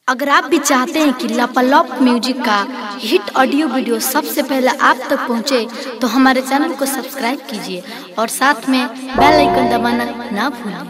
अगर आप भी चाहते हैं कि लापालॉप म्यूजिक का हिट ऑडियो वीडियो सबसे पहले आप तक पहुंचे, तो हमारे चैनल को सब्सक्राइब कीजिए और साथ में बेल आइकन दबाना ना भूलिए।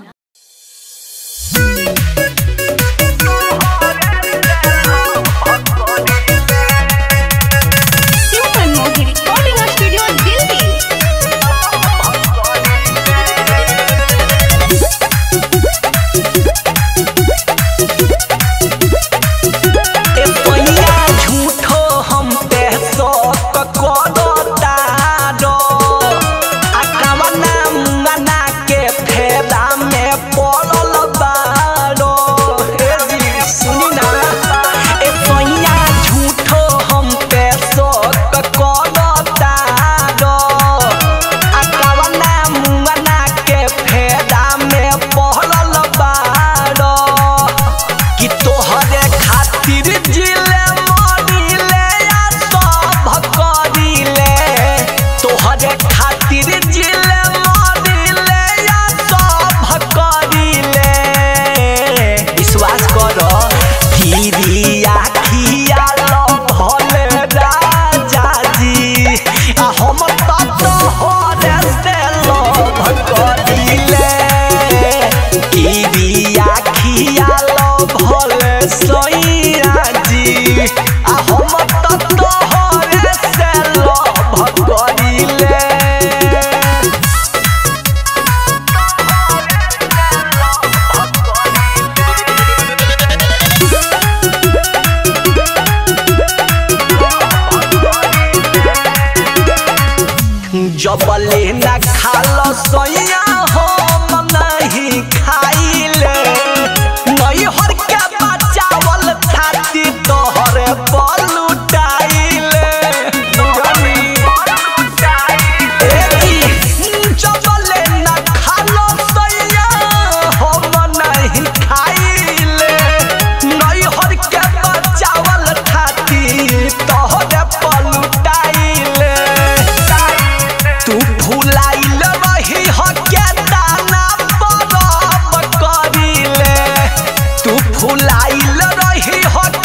जबले न खालो सोया हो नहीं खाइले नहीं हर के बचावल थाती तोहरे पलुटाइले जबले न खालो सोया हो नहीं खाइले नहीं हर के बचावल थाती तोहरे पलुटाइले तू भुलाइल रही हो के दाना परब करिले तू भुलाइल रही हो